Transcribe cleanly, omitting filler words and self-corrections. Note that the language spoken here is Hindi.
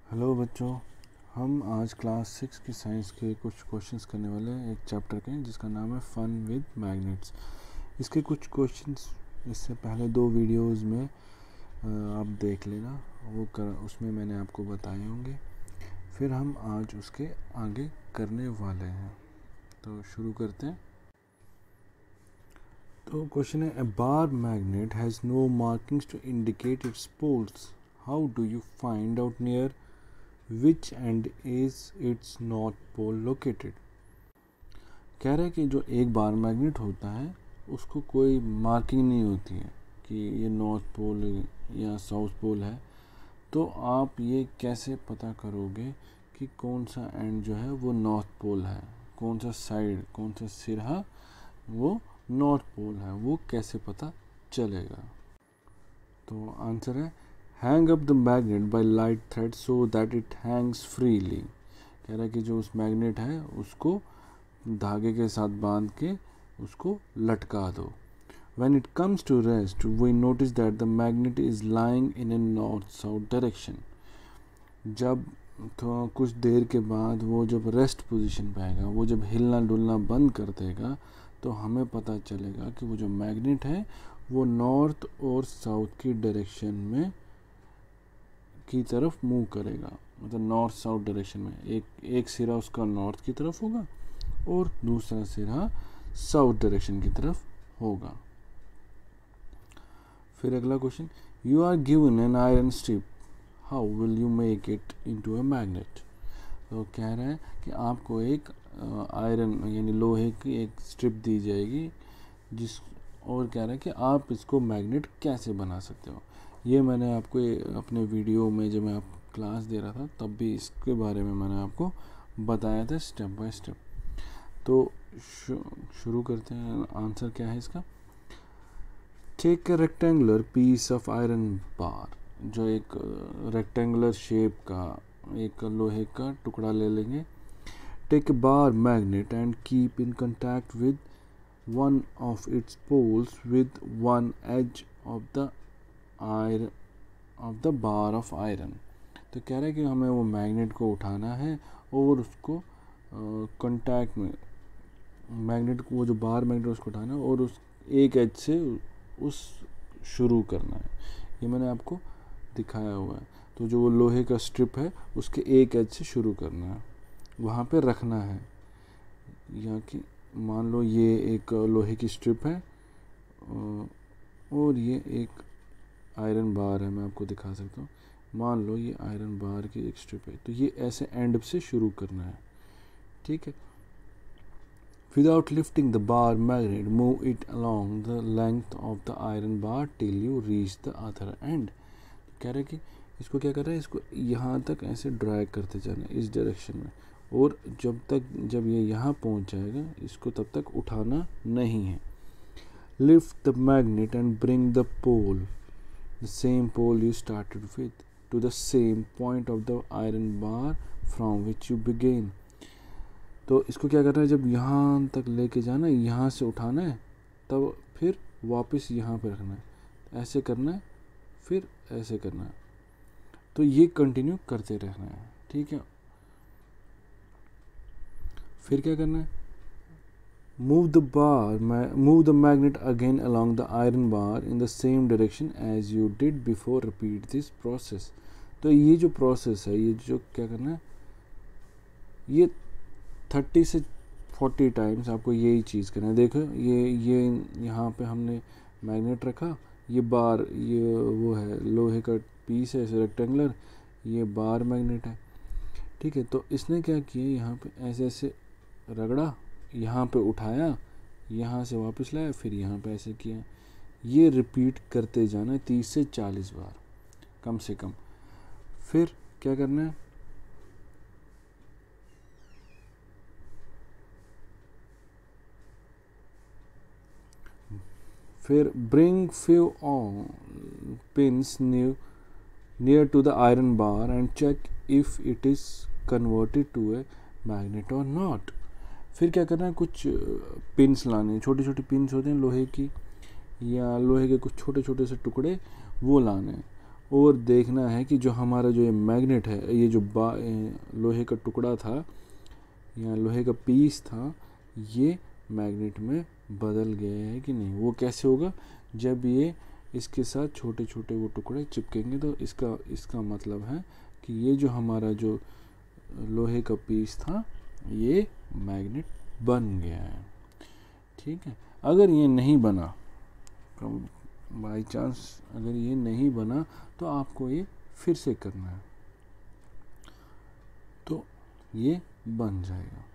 हेलो बच्चों, हम आज क्लास 6 की साइंस के कुछ क्वेश्चंस करने वाले हैं एक चैप्टर के जिसका नाम है फन विद मैग्नेट्स। इसके कुछ क्वेश्चंस इससे पहले 2 वीडियोस में आप देख लेना, उसमें मैंने आपको बताए होंगे। फिर हम आज उसके आगे करने वाले हैं, तो शुरू करते हैं। तो क्वेश्चन है, a bar magnet has no markings to indicate its poles, how do you find out near which end is its north pole located। कह रहा है कि जो एक बार मैग्नेट होता है उसको कोई मार्किंग नहीं होती है कि ये नॉर्थ पोल या साउथ पोल है, तो आप ये कैसे पता करोगे कि कौन सा एंड जो है वो नॉर्थ पोल है, कौन सा साइड, कौन सा सिरा वो नॉर्थ पोल है, वो कैसे पता चलेगा। तो आंसर है, hang up the magnet by light thread so that it hangs freely. कह रहा है कि जो उस मैग्नेट है उसको धागे के साथ बांध के उसको लटका दो। When it comes to rest, we notice that the magnet is lying in a north-south direction। जब तो कुछ देर के बाद वो जब रेस्ट पोजीशन पे आएगा, वो जब हिलना डुलना बंद कर देगा, तो हमें पता चलेगा कि वो जो मैग्नेट है वो नॉर्थ और साउथ की डायरेक्शन में की तरफ मूव करेगा। मतलब नॉर्थ साउथ डायरेक्शन में एक सिरा उसका नॉर्थ की तरफ होगा और दूसरा सिरा साउथ डायरेक्शन की तरफ होगा। फिर अगला question, you are given an iron strip, how will you make it into a magnet. तो कह रहा है कि आपको एक आयरन यानी लोहे की एक स्ट्रिप दी जाएगी और कह रहा है कि आप इसको मैग्नेट कैसे बना सकते हो। ये मैंने आपको अपने वीडियो में जब मैं आप क्लास दे रहा था तब भी इसके बारे में मैंने आपको बताया था स्टेप बाय स्टेप। तो शुरू करते हैं। आंसर क्या है इसका, take a rectangular piece of iron bar. जो एक रेक्टेंगुलर शेप का एक लोहे का टुकड़ा ले लेंगे। Take a bar magnet and keep in contact with one of its poles with one edge of the bar of iron. तो कह रहा है कि हमें वो मैग्नेट को उठाना है और उसको कांटेक्ट में मैग्नेट को, वो जो बार मैग्नेट उसको उठाना है और उस एक एज से उस शुरू करना है। ये मैंने आपको दिखाया हुआ है। तो जो वो लोहे का स्ट्रिप है उसके एक एज से शुरू करना है, वहाँ पे रखना है। यहाँ की मान लो ये एक लोहे की स्ट्रिप है और ये एक आयरन बार है, मैं आपको दिखा सकता हूँ। मान लो ये आयरन बार की एक स्ट्रिप है, तो ये ऐसे एंड से शुरू करना है, ठीक है। Without lifting the bar magnet move it along the length of the iron bar till you reach the other end. कह रहे हैं कि इसको क्या कर रहा है, इसको यहाँ तक ऐसे ड्रैग करते जाना है इस डायरेक्शन में, और जब ये यहाँ पहुँच जाएगा इसको तब तक उठाना नहीं है। Lift the magnet and bring the pole, the same pole you started with, to the same point of the iron bar from which you began। तो इसको क्या करना है, जब यहाँ तक लेके जाना है, यहाँ से उठाना है, तब फिर वापस यहाँ पे रखना है, ऐसे करना है, फिर ऐसे करना है। तो ये कंटिन्यू करते रहना है, ठीक है। फिर क्या करना है, move the magnet again along the iron bar in the same direction as you did before। repeat this process। तो ये जो प्रोसेस है, ये जो क्या करना है, ये 30 से 40 टाइम्स आपको यही चीज़ करना है। देखो ये यहाँ पे हमने मैग्नेट रखा, ये बार, ये वो है लोहे का पीस है रेक्टेंगुलर, ये बार मैग्नेट है, ठीक है। तो इसने क्या किया, यहाँ पे ऐसे ऐसे रगड़ा, यहाँ पे उठाया, यहाँ से वापस लाया, फिर यहाँ पे ऐसे किया। ये रिपीट करते जाना है 30 से 40 बार कम से कम। फिर क्या करना है, फिर bring few pins near to the iron bar and check if it is converted to a magnet और नॉट। फिर क्या करना है, कुछ पिन्स लाने, छोटी छोटी पिन्स होते हैं लोहे की, या लोहे के कुछ छोटे छोटे से टुकड़े वो लाने हैं, और देखना है कि जो हमारा जो ये मैग्नेट है, ये जो लोहे का टुकड़ा था या लोहे का पीस था, ये मैग्नेट में बदल गया है कि नहीं। वो कैसे होगा, जब ये इसके साथ छोटे छोटे वो टुकड़े चिपकेंगे तो इसका मतलब है कि ये जो हमारा जो लोहे का पीस था ये मैग्नेट बन गया है। ठीक है, अगर ये नहीं बना, बाई चांस अगर ये नहीं बना तो आपको ये फिर से करना है, तो ये बन जाएगा।